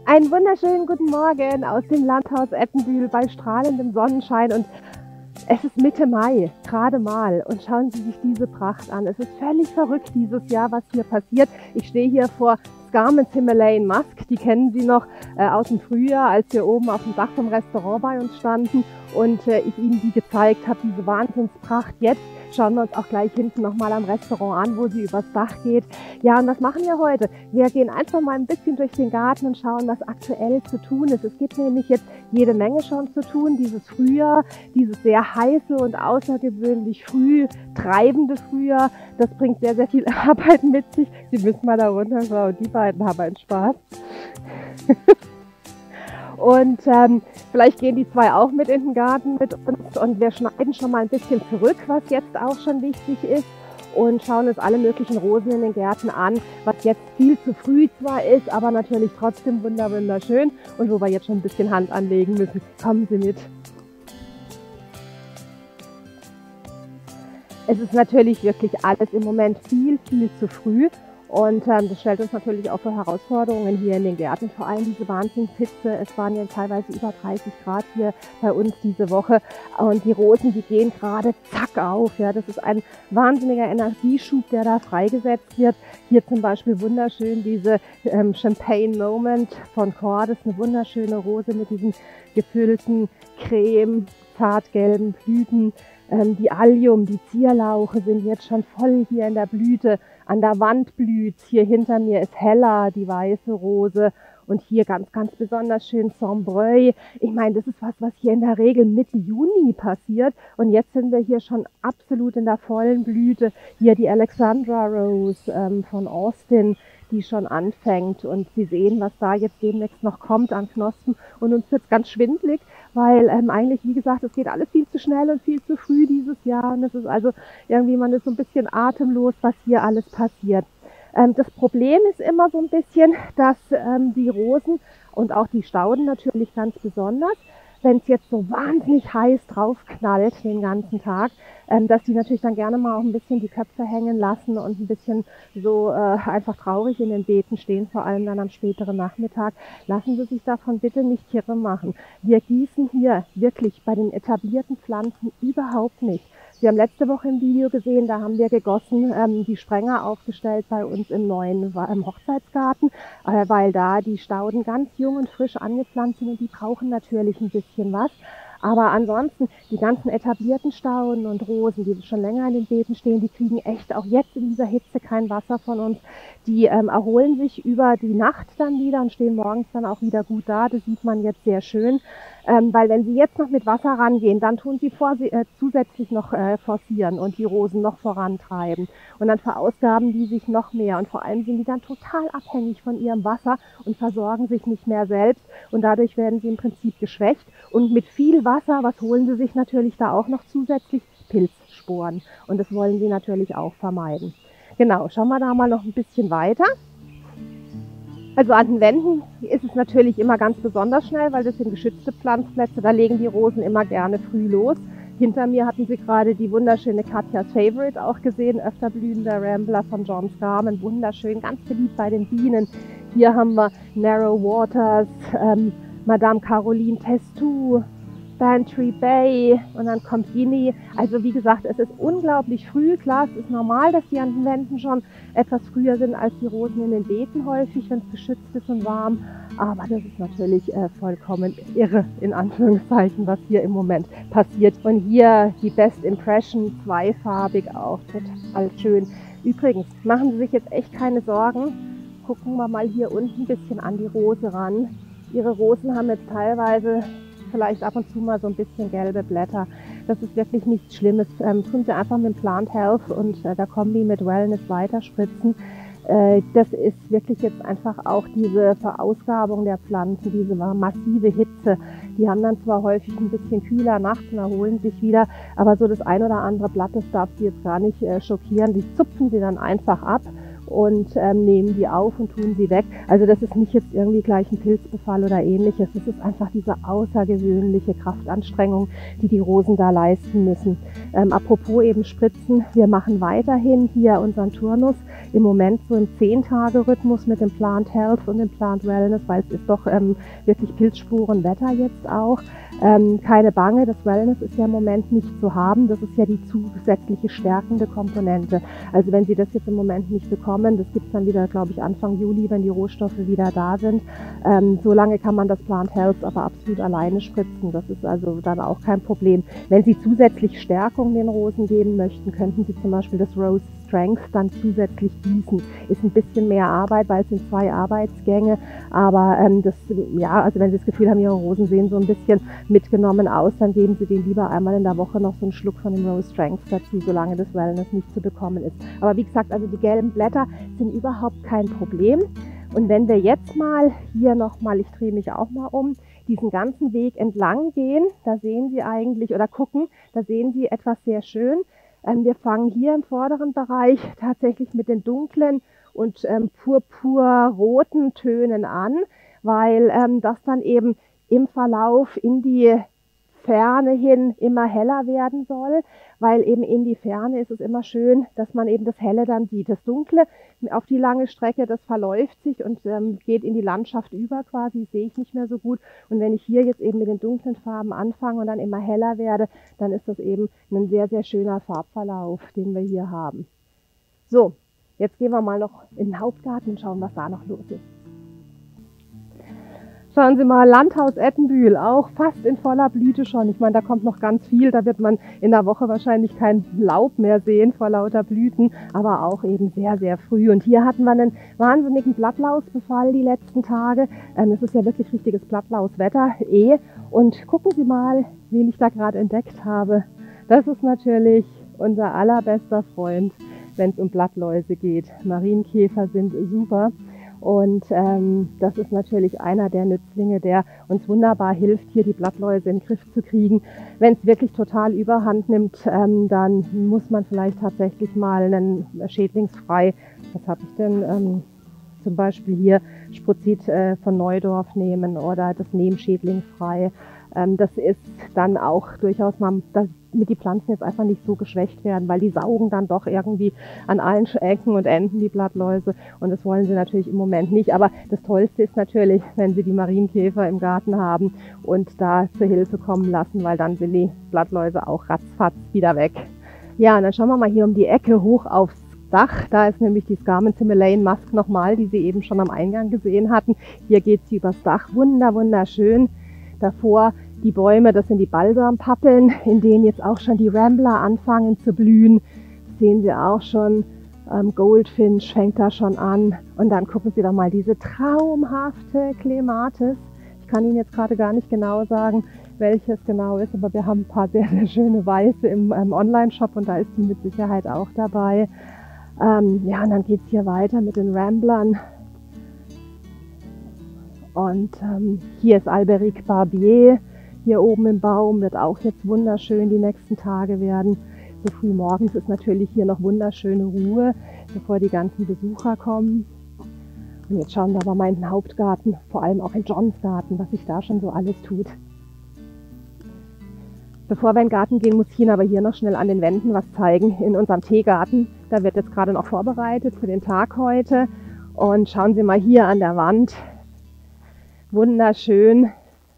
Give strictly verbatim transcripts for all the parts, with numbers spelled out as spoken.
Einen wunderschönen guten Morgen aus dem Landhaus Eppenbühl bei strahlendem Sonnenschein und es ist Mitte Mai, gerade mal, und schauen Sie sich diese Pracht an. Es ist völlig verrückt dieses Jahr, was hier passiert. Ich stehe hier vor Scarman's Himalayan Musk, die kennen Sie noch äh, aus dem Frühjahr, als wir oben auf dem Dach vom Restaurant bei uns standen und äh, ich Ihnen die gezeigt habe, diese Wahnsinnspracht. Jetzt schauen wir uns auch gleich hinten nochmal am Restaurant an, wo sie übers Dach geht. Ja, und was machen wir heute? Wir gehen einfach mal ein bisschen durch den Garten und schauen, was aktuell zu tun ist. Es gibt nämlich jetzt jede Menge schon zu tun. Dieses Frühjahr, dieses sehr heiße und außergewöhnlich früh treibende Frühjahr, das bringt sehr, sehr viel Arbeit mit sich. Sie müssen mal da runterschauen, die beiden haben einen Spaß. Und ähm, vielleicht gehen die zwei auch mit in den Garten mit uns und wir schneiden schon mal ein bisschen zurück, was jetzt auch schon wichtig ist, und schauen uns alle möglichen Rosen in den Gärten an, was jetzt viel zu früh zwar ist, aber natürlich trotzdem wunderschön und wo wir jetzt schon ein bisschen Hand anlegen müssen. Kommen Sie mit. Es ist natürlich wirklich alles im Moment viel, viel zu früh. Und ähm, das stellt uns natürlich auch vor Herausforderungen hier in den Gärten, vor allem diese Wahnsinnshitze. Es waren ja teilweise über dreißig Grad hier bei uns diese Woche und die Rosen, die gehen gerade zack auf. Ja, das ist ein wahnsinniger Energieschub, der da freigesetzt wird. Hier zum Beispiel wunderschön diese ähm, Champagne Moment von Core, das ist eine wunderschöne Rose mit diesen gefüllten Creme, zartgelben Blüten. Ähm, die Allium, die Zierlauche sind jetzt schon voll hier in der Blüte. An der Wand blüht, hier hinter mir ist Hella, die weiße Rose, und hier ganz, ganz besonders schön Sombreuil. Ich meine, das ist was, was hier in der Regel Mitte Juni passiert, und jetzt sind wir hier schon absolut in der vollen Blüte. Hier die Alexandra Rose ähm, von Austin, die schon anfängt, und Sie sehen, was da jetzt demnächst noch kommt an Knospen, und uns wird es ganz schwindelig, weil ähm, eigentlich, wie gesagt, es geht alles viel zu schnell und viel zu früh dieses Jahr, und es ist also irgendwie, man ist so ein bisschen atemlos, was hier alles passiert. Ähm, das Problem ist immer so ein bisschen, dass ähm, die Rosen und auch die Stauden natürlich ganz besonders, wenn es jetzt so wahnsinnig heiß draufknallt den ganzen Tag, ähm, dass die natürlich dann gerne mal auch ein bisschen die Köpfe hängen lassen und ein bisschen so äh, einfach traurig in den Beeten stehen, vor allem dann am späteren Nachmittag. Lassen Sie sich davon bitte nicht kirre machen. Wir gießen hier wirklich bei den etablierten Pflanzen überhaupt nicht. Sie haben letzte Woche im Video gesehen, da haben wir gegossen, ähm, die Sprenger aufgestellt bei uns im neuen im Hochzeitsgarten, äh, weil da die Stauden ganz jung und frisch angepflanzt sind und die brauchen natürlich ein bisschen was. Aber ansonsten, die ganzen etablierten Stauden und Rosen, die schon länger in den Beeten stehen, die kriegen echt auch jetzt in dieser Hitze kein Wasser von uns. Die ähm, erholen sich über die Nacht dann wieder und stehen morgens dann auch wieder gut da. Das sieht man jetzt sehr schön. Ähm, weil wenn Sie jetzt noch mit Wasser rangehen, dann tun Sie vor, äh, zusätzlich noch äh, forcieren und die Rosen noch vorantreiben. Und dann verausgaben die sich noch mehr. Und vor allem sind die dann total abhängig von ihrem Wasser und versorgen sich nicht mehr selbst. Und dadurch werden sie im Prinzip geschwächt. Und mit viel Wasser, was holen Sie sich natürlich da auch noch zusätzlich? Pilzsporen. Und das wollen Sie natürlich auch vermeiden. Genau, schauen wir da mal noch ein bisschen weiter. Also an den Wänden ist es natürlich immer ganz besonders schnell, weil das sind geschützte Pflanzplätze, da legen die Rosen immer gerne früh los. Hinter mir hatten Sie gerade die wunderschöne Katja's Favorite auch gesehen, öfter blühender Rambler von John Scarman, wunderschön, ganz beliebt bei den Bienen. Hier haben wir Narrow Waters, ähm, Madame Caroline Testu, Bantry Bay, und dann kommt Ginny. Also wie gesagt, es ist unglaublich früh. Klar, es ist normal, dass die an den Wänden schon etwas früher sind als die Rosen in den Beeten häufig, wenn es geschützt ist und warm. Aber das ist natürlich äh, vollkommen irre, in Anführungszeichen, was hier im Moment passiert. Und hier die Best Impression, zweifarbig auch, total schön. Übrigens, machen Sie sich jetzt echt keine Sorgen. Gucken wir mal hier unten ein bisschen an die Rose ran. Ihre Rosen haben jetzt teilweise vielleicht ab und zu mal so ein bisschen gelbe Blätter. Das ist wirklich nichts Schlimmes. Ähm, tun Sie einfach mit Plant Health und äh, der Kombi mit Wellness weiterspritzen. Äh, das ist wirklich jetzt einfach auch diese Verausgabung der Pflanzen, diese massive Hitze. Die haben dann zwar häufig ein bisschen kühler nachts und erholen sich wieder, aber so das ein oder andere Blatt, das darf Sie jetzt gar nicht äh, schockieren. Die zupfen Sie dann einfach ab und ähm, nehmen die auf und tun sie weg. Also das ist nicht jetzt irgendwie gleich ein Pilzbefall oder ähnliches. Das ist einfach diese außergewöhnliche Kraftanstrengung, die die Rosen da leisten müssen. Ähm, apropos eben Spritzen, wir machen weiterhin hier unseren Turnus im Moment so im zehn-Tage-Rhythmus mit dem Plant Health und dem Plant Wellness, weil es ist doch ähm, wirklich Pilzspurenwetter jetzt auch. Ähm, keine Bange, das Wellness ist ja im Moment nicht zu haben. Das ist ja die zusätzliche stärkende Komponente. Also wenn Sie das jetzt im Moment nicht bekommen, das gibt es dann wieder, glaube ich, Anfang Juli, wenn die Rohstoffe wieder da sind. Ähm, so lange kann man das Plant Health aber absolut alleine spritzen. Das ist also dann auch kein Problem. Wenn Sie zusätzlich Stärkung den Rosen geben möchten, könnten Sie zum Beispiel das Rose Strength dann zusätzlich gießen. Ist ein bisschen mehr Arbeit, weil es sind zwei Arbeitsgänge. Aber ähm, das, ja, also wenn Sie das Gefühl haben, Ihre Rosen sehen so ein bisschen mitgenommen aus, dann geben Sie den lieber einmal in der Woche noch so einen Schluck von dem Rose Strength dazu, solange das Wellness nicht zu bekommen ist. Aber wie gesagt, also die gelben Blätter sind überhaupt kein Problem. Und wenn wir jetzt mal hier nochmal, ich drehe mich auch mal um, diesen ganzen Weg entlang gehen, da sehen Sie eigentlich, oder gucken, da sehen Sie etwas sehr schön. Ähm, wir fangen hier im vorderen Bereich tatsächlich mit den dunklen und ähm, purpurroten Tönen an, weil ähm, das dann eben im Verlauf in die Ferne hin immer heller werden soll, weil eben in die Ferne ist es immer schön, dass man eben das Helle dann sieht. Das Dunkle auf die lange Strecke, das verläuft sich und ähm, geht in die Landschaft über quasi, sehe ich nicht mehr so gut. Und wenn ich hier jetzt eben mit den dunklen Farben anfange und dann immer heller werde, dann ist das eben ein sehr, sehr schöner Farbverlauf, den wir hier haben. So, jetzt gehen wir mal noch in den Hauptgarten und schauen, was da noch los ist. Schauen Sie mal, Landhaus Ettenbühl, auch fast in voller Blüte schon. Ich meine, da kommt noch ganz viel, da wird man in der Woche wahrscheinlich kein Laub mehr sehen vor lauter Blüten, aber auch eben sehr, sehr früh. Und hier hatten wir einen wahnsinnigen Blattlausbefall die letzten Tage. Ähm, es ist ja wirklich richtiges Blattlauswetter eh. Und gucken Sie mal, wen ich da gerade entdeckt habe. Das ist natürlich unser allerbester Freund, wenn es um Blattläuse geht. Marienkäfer sind super. Und ähm, das ist natürlich einer der Nützlinge, der uns wunderbar hilft, hier die Blattläuse in den Griff zu kriegen. Wenn es wirklich total überhand nimmt, ähm, dann muss man vielleicht tatsächlich mal einen schädlingsfrei, was habe ich denn, ähm, zum Beispiel hier Sprozid äh, von Neudorf nehmen oder das Neemschädlingfrei. Ähm, das ist dann auch durchaus mal, damit die Pflanzen jetzt einfach nicht so geschwächt werden, weil die saugen dann doch irgendwie an allen Ecken und Enden die Blattläuse und das wollen sie natürlich im Moment nicht. Aber das Tollste ist natürlich, wenn sie die Marienkäfer im Garten haben und da zur Hilfe kommen lassen, weil dann sind die Blattläuse auch ratzfatz wieder weg. Ja, und dann schauen wir mal hier um die Ecke hoch aufs Dach. Da ist nämlich die Scarmen Himalayan Musk nochmal, die Sie eben schon am Eingang gesehen hatten. Hier geht sie übers Dach, wunder, wunderschön. Davor die Bäume, das sind die Balsampappeln, in denen jetzt auch schon die Rambler anfangen zu blühen. Das sehen Sie auch schon. Ähm, Goldfinch fängt da schon an. Und dann gucken Sie doch mal diese traumhafte Clematis. Ich kann Ihnen jetzt gerade gar nicht genau sagen, welches genau ist, aber wir haben ein paar sehr, sehr schöne weiße im ähm, Online-Shop und da ist die mit Sicherheit auch dabei. Ähm, ja, und dann geht es hier weiter mit den Ramblern. Und ähm, hier ist Alberic Barbier, hier oben im Baum, wird auch jetzt wunderschön die nächsten Tage werden. So früh morgens ist natürlich hier noch wunderschöne Ruhe, bevor die ganzen Besucher kommen. Und jetzt schauen wir aber mal in den Hauptgarten, vor allem auch in Johns Garten, was sich da schon so alles tut. Bevor wir in den Garten gehen, muss ich Ihnen aber hier noch schnell an den Wänden was zeigen. In unserem Teegarten, da wird jetzt gerade noch vorbereitet für den Tag heute. Und schauen Sie mal hier an der Wand. Wunderschön.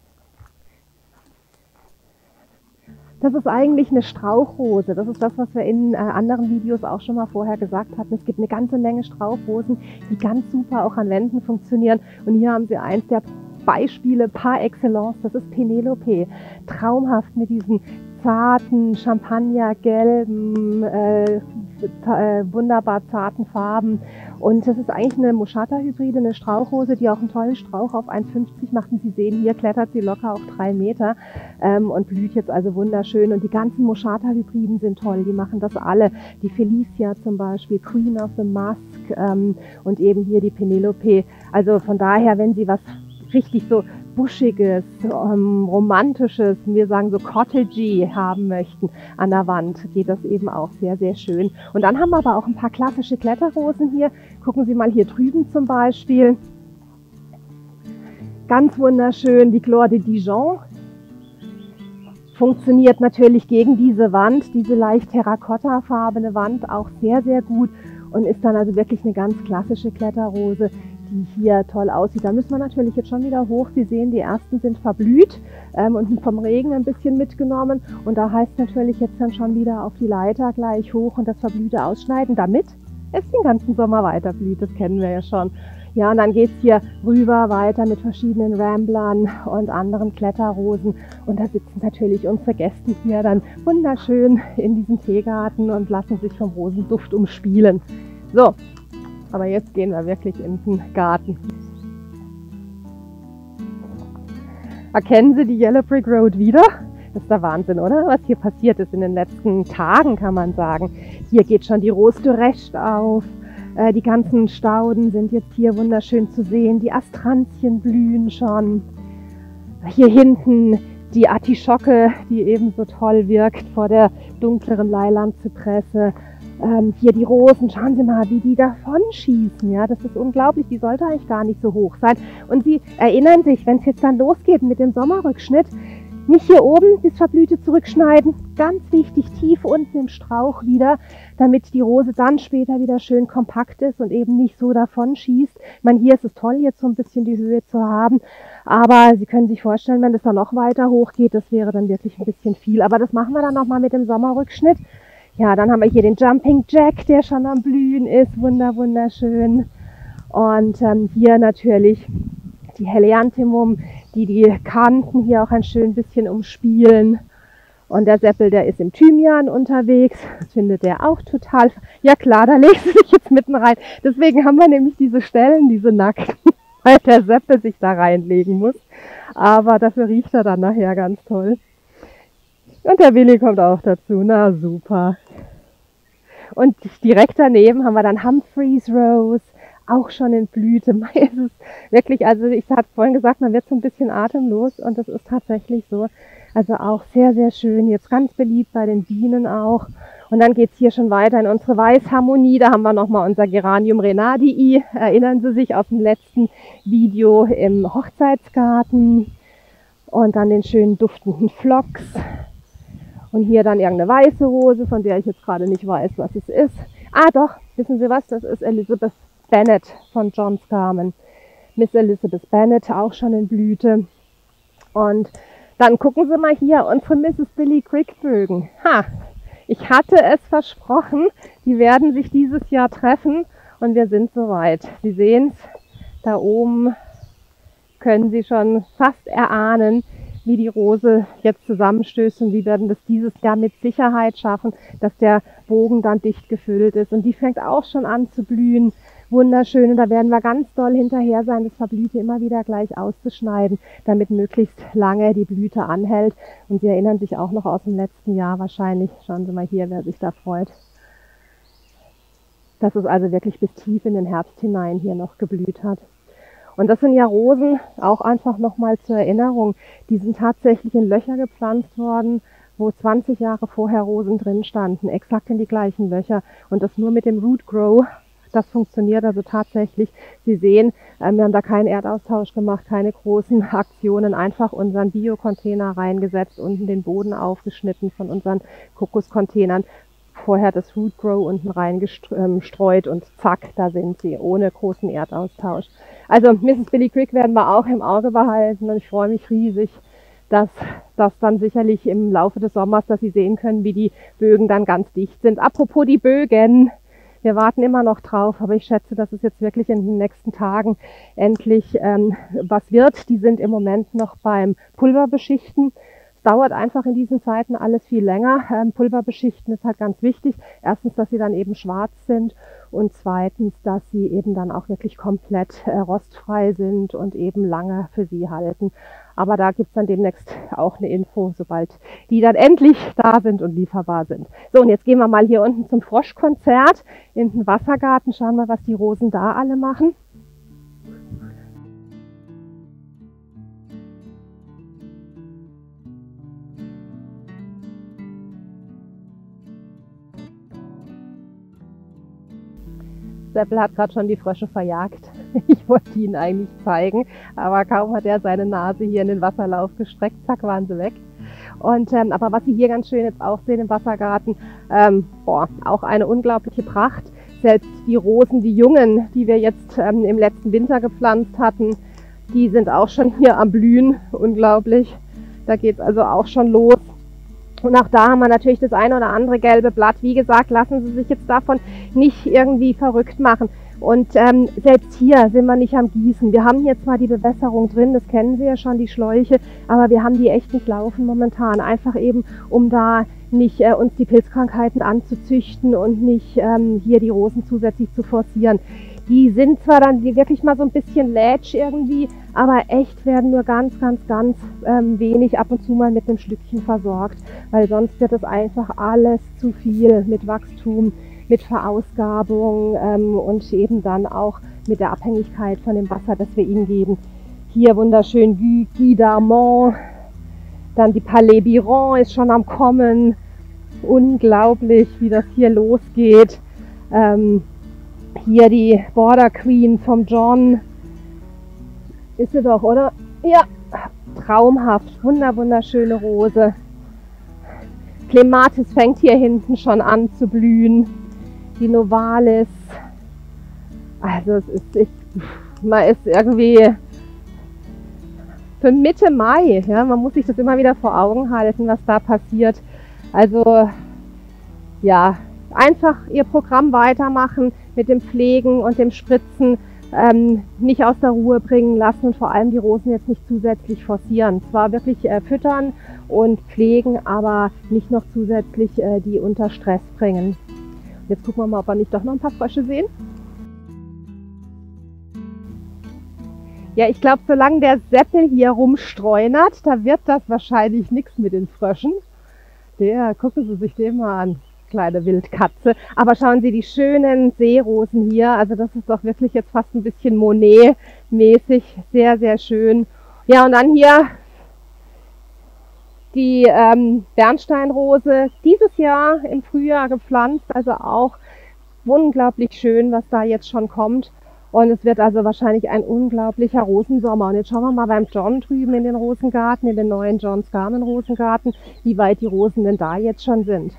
Das ist eigentlich eine Strauchrose. Das ist das, was wir in äh, anderen Videos auch schon mal vorher gesagt hatten. Es gibt eine ganze Menge Strauchrosen, die ganz super auch an Wänden funktionieren. Und hier haben Sie eins der Beispiele par excellence. Das ist Penelope. Traumhaft mit diesen zarten, champagnergelben, äh, äh, wunderbar zarten Farben. Und das ist eigentlich eine Moschata-Hybride, eine Strauchrose, die auch einen tollen Strauch auf eins fünfzig macht. Und Sie sehen, hier klettert sie locker auf drei Meter ähm, und blüht jetzt also wunderschön. Und die ganzen Moschata-Hybriden sind toll, die machen das alle. Die Felicia zum Beispiel, Queen of the Musk ähm, und eben hier die Penelope. Also von daher, wenn Sie was richtig so Buschiges, ähm, Romantisches, wir sagen so Cottagey haben möchten an der Wand, geht das eben auch sehr, sehr schön. Und dann haben wir aber auch ein paar klassische Kletterrosen hier. Gucken Sie mal hier drüben zum Beispiel. Ganz wunderschön, die Gloire de Dijon. Funktioniert natürlich gegen diese Wand, diese leicht terrakottafarbene Wand auch sehr, sehr gut und ist dann also wirklich eine ganz klassische Kletterrose, die hier toll aussieht. Da müssen wir natürlich jetzt schon wieder hoch. Sie sehen, die ersten sind verblüht ähm, und vom Regen ein bisschen mitgenommen. Und da heißt natürlich jetzt dann schon wieder auf die Leiter gleich hoch und das Verblühte ausschneiden, damit es den ganzen Sommer weiter blüht. Das kennen wir ja schon. Ja, und dann geht es hier rüber weiter mit verschiedenen Ramblern und anderen Kletterrosen. Und da sitzen natürlich unsere Gäste hier dann wunderschön in diesem Teegarten und lassen sich vom Rosenduft umspielen. So, aber jetzt gehen wir wirklich in den Garten. Erkennen Sie die Yellow Brick Road wieder? Das ist der Wahnsinn, oder? Was hier passiert ist in den letzten Tagen, kann man sagen. Hier geht schon die Rose de Recht auf. Die ganzen Stauden sind jetzt hier wunderschön zu sehen. Die Astranzien blühen schon. Hier hinten die Artischocke, die ebenso toll wirkt vor der dunkleren Leilandzypresse. Ähm, hier die Rosen, schauen Sie mal, wie die davon schießen. Ja, das ist unglaublich, die sollte eigentlich gar nicht so hoch sein. Und Sie erinnern sich, wenn es jetzt dann losgeht mit dem Sommerrückschnitt, nicht hier oben das Verblühte zurückschneiden, ganz wichtig, tief unten im Strauch wieder, damit die Rose dann später wieder schön kompakt ist und eben nicht so davon schießt. Ich meine, hier ist es toll, jetzt so ein bisschen die Höhe zu haben, aber Sie können sich vorstellen, wenn es dann noch weiter hoch geht, das wäre dann wirklich ein bisschen viel. Aber das machen wir dann nochmal mit dem Sommerrückschnitt. Ja, dann haben wir hier den Jumping Jack, der schon am Blühen ist, wunder wunderschön. Und ähm, hier natürlich die Helianthemum, die die Kanten hier auch ein schön bisschen umspielen. Und der Seppel, der ist im Thymian unterwegs. Das findet er auch total. Ja klar, da legt sie sich jetzt mitten rein. Deswegen haben wir nämlich diese Stellen, diese nackten, weil der Seppel sich da reinlegen muss. Aber dafür riecht er dann nachher ganz toll. Und der Willi kommt auch dazu. Na super. Und direkt daneben haben wir dann Humphreys Rose. Auch schon in Blüte. Es ist wirklich, also ich hatte vorhin gesagt, man wird so ein bisschen atemlos und das ist tatsächlich so. Also auch sehr, sehr schön. Jetzt ganz beliebt bei den Bienen auch. Und dann geht's hier schon weiter in unsere Weißharmonie. Da haben wir nochmal unser Geranium Renadii. Erinnern Sie sich auf dem letzten Video im Hochzeitsgarten. Und dann den schönen duftenden Phlox. Und hier dann irgendeine weiße Rose, von der ich jetzt gerade nicht weiß, was es ist. Ah doch, wissen Sie was? Das ist Elizabeth Bennet von John Scarman. Miss Elizabeth Bennet, auch schon in Blüte. Und dann gucken Sie mal hier, unsere Misses Billy Crick Bögen. Ha, ich hatte es versprochen, die werden sich dieses Jahr treffen und wir sind soweit. Sie sehen es, da oben können Sie schon fast erahnen, wie die Rose jetzt zusammenstößt und wir werden das dieses Jahr mit Sicherheit schaffen, dass der Bogen dann dicht gefüllt ist. Und die fängt auch schon an zu blühen. Wunderschön. Und da werden wir ganz doll hinterher sein, das Verblühte immer wieder gleich auszuschneiden, damit möglichst lange die Blüte anhält. Und Sie erinnern sich auch noch aus dem letzten Jahr wahrscheinlich. Schauen Sie mal hier, wer sich da freut. Dass es also wirklich bis tief in den Herbst hinein hier noch geblüht hat. Und das sind ja Rosen, auch einfach nochmal zur Erinnerung, die sind tatsächlich in Löcher gepflanzt worden, wo zwanzig Jahre vorher Rosen drin standen, exakt in die gleichen Löcher. Und das nur mit dem Root Grow, das funktioniert also tatsächlich. Sie sehen, wir haben da keinen Erdaustausch gemacht, keine großen Aktionen, einfach unseren Bio-Container reingesetzt, unten den Boden aufgeschnitten von unseren Kokoscontainern. Vorher das Root Grow unten reingestreut und zack, da sind sie, ohne großen Erdaustausch. Also Misses Billy Crick werden wir auch im Auge behalten und ich freue mich riesig, dass das dann sicherlich im Laufe des Sommers, dass Sie sehen können, wie die Bögen dann ganz dicht sind. Apropos die Bögen, wir warten immer noch drauf, aber ich schätze, dass es jetzt wirklich in den nächsten Tagen endlich ähm, was wird. Die sind im Moment noch beim Pulverbeschichten. Es dauert einfach in diesen Zeiten alles viel länger. Ähm, Pulverbeschichten ist halt ganz wichtig. Erstens, dass sie dann eben schwarz sind und zweitens, dass sie eben dann auch wirklich komplett äh, rostfrei sind und eben lange für Sie halten. Aber da gibt's dann demnächst auch eine Info, sobald die dann endlich da sind und lieferbar sind. So, und jetzt gehen wir mal hier unten zum Froschkonzert in den Wassergarten. Schauen wir, was die Rosen da alle machen. Seppel hat gerade schon die Frösche verjagt. Ich wollte ihn eigentlich zeigen, aber kaum hat er seine Nase hier in den Wasserlauf gestreckt, zack, waren sie weg. Und, ähm, aber was Sie hier ganz schön jetzt auch sehen im Wassergarten, ähm, boah, auch eine unglaubliche Pracht. Selbst die Rosen, die Jungen, die wir jetzt ähm, im letzten Winter gepflanzt hatten, die sind auch schon hier am Blühen, unglaublich. Da geht es also auch schon los. Und auch da haben wir natürlich das eine oder andere gelbe Blatt. Wie gesagt, lassen Sie sich jetzt davon nicht irgendwie verrückt machen. Und ähm, selbst hier sind wir nicht am Gießen. Wir haben hier zwar die Bewässerung drin, das kennen Sie ja schon, die Schläuche, aber wir haben die echt nicht laufen momentan. Einfach eben, um da nicht äh, uns die Pilzkrankheiten anzuzüchten und nicht ähm, hier die Rosen zusätzlich zu forcieren. Die sind zwar dann wirklich mal so ein bisschen lätsch irgendwie, aber echt werden nur ganz, ganz, ganz ähm, wenig ab und zu mal mit einem Schlückchen versorgt, weil sonst wird es einfach alles zu viel mit Wachstum, mit Verausgabung ähm, und eben dann auch mit der Abhängigkeit von dem Wasser, das wir ihnen geben. Hier wunderschön Guy, Guy d'Armand, dann die Palais Biron ist schon am Kommen. Unglaublich, wie das hier losgeht. Ähm, Hier die Border Queen vom John. Ist sie doch, oder? Ja, traumhaft. Wunder, wunderschöne Rose. Clematis fängt hier hinten schon an zu blühen. Die Novalis. Also es ist, ich, man ist irgendwie für Mitte Mai. Ja, man muss sich das immer wieder vor Augen halten, was da passiert. Also ja, einfach ihr Programm weitermachen mit dem Pflegen und dem Spritzen, ähm, nicht aus der Ruhe bringen lassen und vor allem die Rosen jetzt nicht zusätzlich forcieren. Zwar wirklich äh, füttern und pflegen, aber nicht noch zusätzlich äh, die unter Stress bringen. Jetzt gucken wir mal, ob wir nicht doch noch ein paar Frösche sehen. Ja, ich glaube, solange der Seppel hier rumstreunert, da wird das wahrscheinlich nichts mit den Fröschen. Der, gucken Sie sich den mal an. Kleine Wildkatze. Aber schauen Sie, die schönen Seerosen hier, also das ist doch wirklich jetzt fast ein bisschen Monet-mäßig, sehr, sehr schön. Ja, und dann hier die ähm, Bernsteinrose, dieses Jahr im Frühjahr gepflanzt, also auch unglaublich schön, was da jetzt schon kommt. Und es wird also wahrscheinlich ein unglaublicher Rosensommer. Und jetzt schauen wir mal beim John drüben in den Rosengarten, in den neuen John Scarman Rosengarten, wie weit die Rosen denn da jetzt schon sind.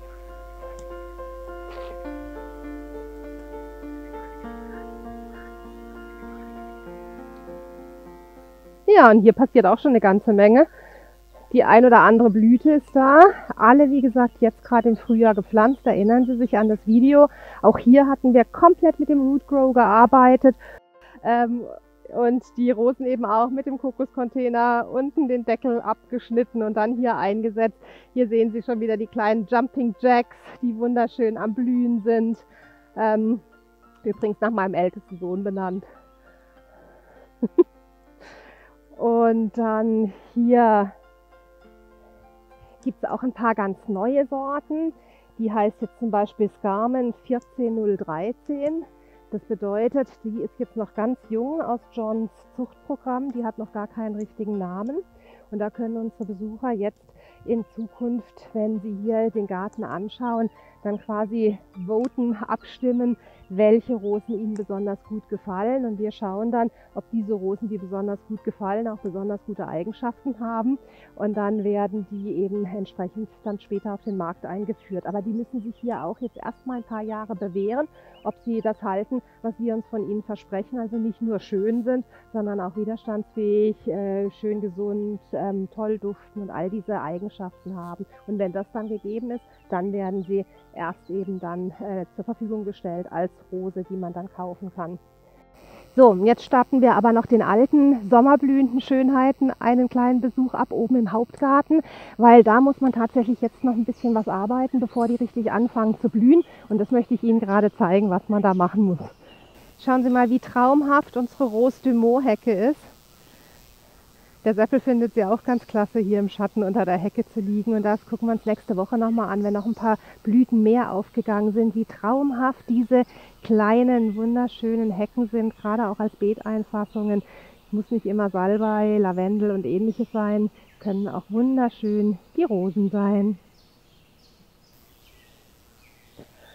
Ja, und hier passiert auch schon eine ganze Menge. Die ein oder andere Blüte ist da. Alle, wie gesagt, jetzt gerade im Frühjahr gepflanzt. Erinnern Sie sich an das Video. Auch hier hatten wir komplett mit dem Root Grow gearbeitet. Ähm, und die Rosen eben auch mit dem Kokoscontainer unten den Deckel abgeschnitten und dann hier eingesetzt. Hier sehen Sie schon wieder die kleinen Jumping Jacks, die wunderschön am Blühen sind. Ähm, übrigens nach meinem ältesten Sohn benannt. Und dann hier gibt es auch ein paar ganz neue Sorten. Die heißt jetzt zum Beispiel Scarman vierzehn null dreizehn. Das bedeutet, die ist jetzt noch ganz jung aus Johns Zuchtprogramm. Die hat noch gar keinen richtigen Namen. Und da können unsere Besucher jetzt in Zukunft, wenn sie hier den Garten anschauen, dann quasi voten, abstimmen, welche Rosen ihnen besonders gut gefallen. Und wir schauen dann, ob diese Rosen, die besonders gut gefallen, auch besonders gute Eigenschaften haben. Und dann werden die eben entsprechend dann später auf den Markt eingeführt. Aber die müssen sich hier auch jetzt erstmal ein paar Jahre bewähren, ob sie das halten, was wir uns von ihnen versprechen. Also nicht nur schön sind, sondern auch widerstandsfähig, äh, schön gesund, ähm, toll duften und all diese Eigenschaften haben. Und wenn das dann gegeben ist, dann werden sie erst eben dann äh, zur Verfügung gestellt als Rose, die man dann kaufen kann. So, jetzt starten wir aber noch den alten sommerblühenden Schönheiten einen kleinen Besuch ab oben im Hauptgarten, weil da muss man tatsächlich jetzt noch ein bisschen was arbeiten, bevor die richtig anfangen zu blühen. Und das möchte ich Ihnen gerade zeigen, was man da machen muss. Schauen Sie mal, wie traumhaft unsere Rose du Meaux Hecke ist. Der Seppel findet sie auch ganz klasse, hier im Schatten unter der Hecke zu liegen. Und das gucken wir uns nächste Woche nochmal an, wenn noch ein paar Blüten mehr aufgegangen sind, wie traumhaft diese kleinen, wunderschönen Hecken sind, gerade auch als Beeteinfassungen. Es muss nicht immer Salbei, Lavendel und ähnliches sein, können auch wunderschön die Rosen sein.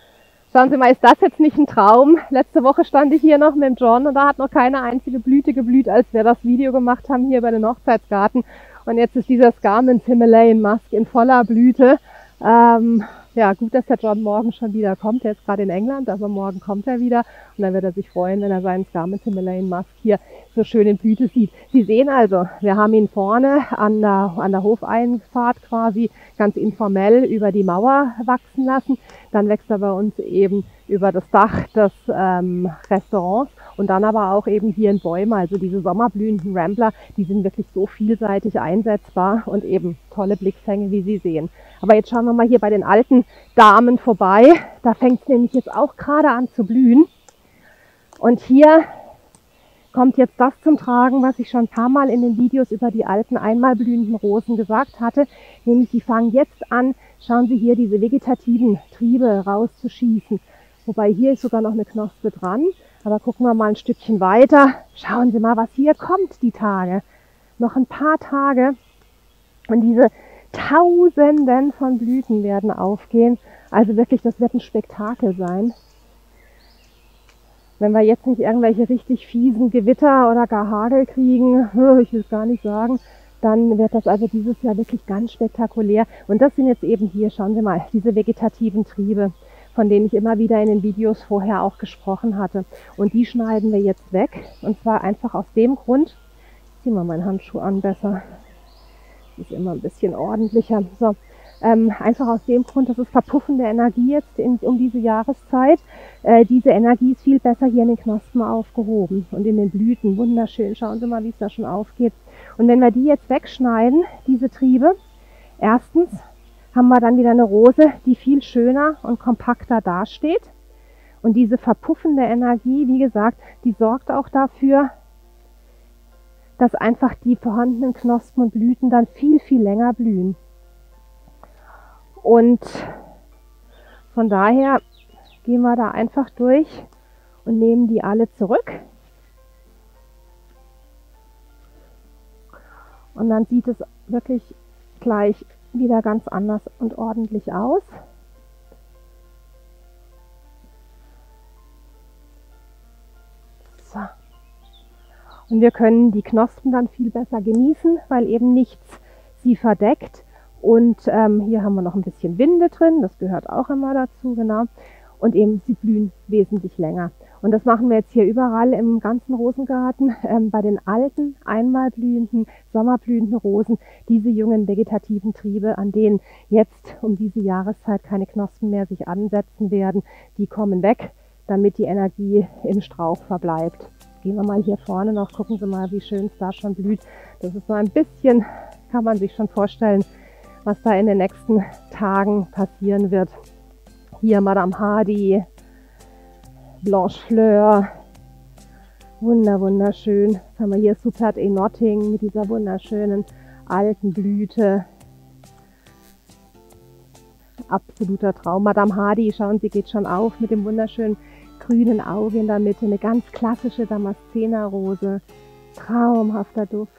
Schauen Sie mal, ist das jetzt nicht ein Traum? Letzte Woche stand ich hier noch mit dem John und da hat noch keine einzige Blüte geblüht, als wir das Video gemacht haben hier bei den Hochzeitsgarten. Und jetzt ist dieser Scarman's Himalayan Musk in voller Blüte. Ähm, ja, gut, dass der John morgen schon wieder kommt. Er ist gerade in England, aber morgen kommt er wieder. Und dann wird er sich freuen, wenn er seinen Scarman's Himalayan Musk hier so schön in Blüte sieht. Sie sehen also, wir haben ihn vorne an der, an der Hofeinfahrt quasi ganz informell über die Mauer wachsen lassen. Dann wächst er bei uns eben über das Dach des ähm, Restaurants und dann aber auch eben hier in Bäume. Also diese sommerblühenden Rambler, die sind wirklich so vielseitig einsetzbar und eben tolle Blickfänge, wie Sie sehen. Aber jetzt schauen wir mal hier bei den alten Damen vorbei. Da fängt es nämlich jetzt auch gerade an zu blühen. Und hier kommt jetzt das zum Tragen, was ich schon ein paar Mal in den Videos über die alten einmal blühenden Rosen gesagt hatte. Nämlich die fangen jetzt an, schauen Sie hier, diese vegetativen Triebe rauszuschießen. Wobei hier ist sogar noch eine Knospe dran. Aber gucken wir mal ein Stückchen weiter. Schauen Sie mal, was hier kommt die Tage. Noch ein paar Tage und diese Tausenden von Blüten werden aufgehen. Also wirklich, das wird ein Spektakel sein. Wenn wir jetzt nicht irgendwelche richtig fiesen Gewitter oder gar Hagel kriegen, ich will es gar nicht sagen, dann wird das also dieses Jahr wirklich ganz spektakulär. Und das sind jetzt eben hier, schauen Sie mal, diese vegetativen Triebe, von denen ich immer wieder in den Videos vorher auch gesprochen hatte. Und die schneiden wir jetzt weg. Und zwar einfach aus dem Grund, ich ziehe mal meinen Handschuh an besser, das ist immer ein bisschen ordentlicher. So, ähm, einfach aus dem Grund, das ist verpuffende Energie jetzt in, um diese Jahreszeit. Äh, diese Energie ist viel besser hier in den Knospen aufgehoben und in den Blüten. Wunderschön, schauen Sie mal, wie es da schon aufgeht. Und wenn wir die jetzt wegschneiden, diese Triebe, erstens haben wir dann wieder eine Rose, die viel schöner und kompakter dasteht. Und diese verpuffende Energie, wie gesagt, die sorgt auch dafür, dass einfach die vorhandenen Knospen und Blüten dann viel, viel länger blühen. Und von daher gehen wir da einfach durch und nehmen die alle zurück. Und dann sieht es wirklich gleich wieder ganz anders und ordentlich aus. So. Und wir können die Knospen dann viel besser genießen, weil eben nichts sie verdeckt. Und ähm, hier haben wir noch ein bisschen Winde drin, das gehört auch immer dazu, genau. Und eben, sie blühen wesentlich länger. Und das machen wir jetzt hier überall im ganzen Rosengarten, ähm, bei den alten, einmal blühenden, sommerblühenden Rosen, diese jungen vegetativen Triebe, an denen jetzt um diese Jahreszeit keine Knospen mehr sich ansetzen werden, die kommen weg, damit die Energie im Strauch verbleibt. Gehen wir mal hier vorne noch, gucken Sie mal, wie schön es da schon blüht. Das ist so ein bisschen, kann man sich schon vorstellen, was da in den nächsten Tagen passieren wird. Hier Madame Hardy, Blanche Fleur, wunder, wunderschön. Jetzt haben wir hier Supert E. Notting mit dieser wunderschönen alten Blüte. Absoluter Traum. Madame Hardy, schauen Sie, geht schon auf mit dem wunderschönen grünen Auge in der Mitte. Eine ganz klassische Damaszenerrose. Traumhafter Duft.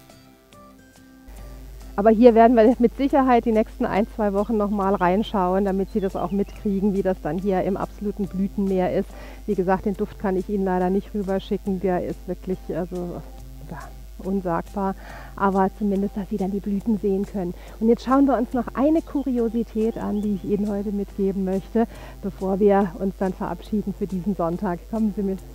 Aber hier werden wir mit Sicherheit die nächsten ein, zwei Wochen nochmal reinschauen, damit Sie das auch mitkriegen, wie das dann hier im absoluten Blütenmeer ist. Wie gesagt, den Duft kann ich Ihnen leider nicht rüberschicken, der ist wirklich also, ja, unsagbar. Aber zumindest, dass Sie dann die Blüten sehen können. Und jetzt schauen wir uns noch eine Kuriosität an, die ich Ihnen heute mitgeben möchte, bevor wir uns dann verabschieden für diesen Sonntag. Kommen Sie mit.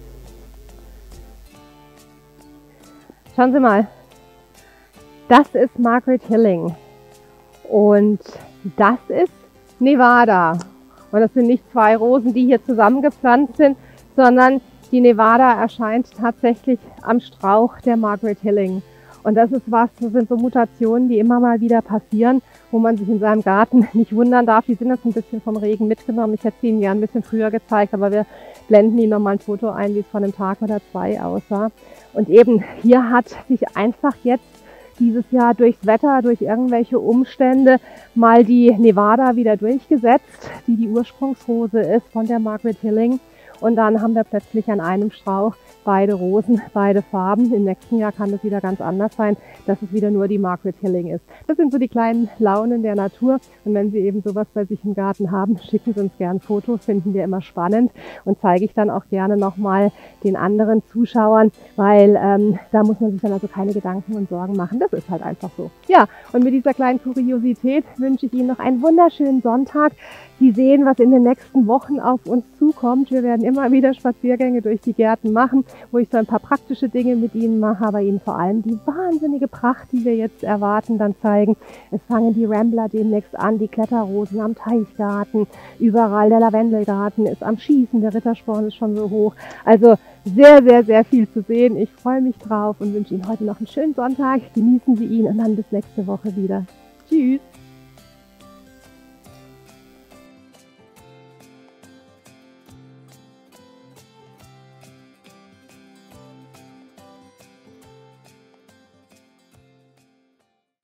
Schauen Sie mal. Das ist Margaret Hilling und das ist Nevada. Und das sind nicht zwei Rosen, die hier zusammengepflanzt sind, sondern die Nevada erscheint tatsächlich am Strauch der Margaret Hilling. Und das ist was, das sind so Mutationen, die immer mal wieder passieren, wo man sich in seinem Garten nicht wundern darf. Die sind jetzt ein bisschen vom Regen mitgenommen. Ich hätte sie Ihnen ja ein bisschen früher gezeigt, aber wir blenden Ihnen nochmal ein Foto ein, wie es von einem Tag oder zwei aussah. Und eben hier hat sich einfach jetzt dieses Jahr durchs Wetter, durch irgendwelche Umstände mal die Nevada wieder durchgesetzt, die die Ursprungsrose ist von der Margaret Hilling. und dann haben wir plötzlich an einem Strauch beide Rosen, beide Farben. Im nächsten Jahr kann das wieder ganz anders sein, dass es wieder nur die Margaret Hilling ist. Das sind so die kleinen Launen der Natur, und wenn Sie eben sowas bei sich im Garten haben, schicken Sie uns gern Fotos, finden wir immer spannend, und zeige ich dann auch gerne nochmal den anderen Zuschauern, weil ähm, da muss man sich dann also keine Gedanken und Sorgen machen. Das ist halt einfach so. Ja, und mit dieser kleinen Kuriosität wünsche ich Ihnen noch einen wunderschönen Sonntag. Sie sehen, was in den nächsten Wochen auf uns zukommt. Wir werden immer wieder Spaziergänge durch die Gärten machen, wo ich so ein paar praktische Dinge mit Ihnen mache, aber Ihnen vor allem die wahnsinnige Pracht, die wir jetzt erwarten, dann zeigen. Es fangen die Rambler demnächst an, die Kletterrosen am Teichgarten, überall der Lavendelgarten ist am Schießen, der Rittersporn ist schon so hoch. Also sehr, sehr, sehr viel zu sehen. Ich freue mich drauf und wünsche Ihnen heute noch einen schönen Sonntag. Genießen Sie ihn und dann bis nächste Woche wieder. Tschüss!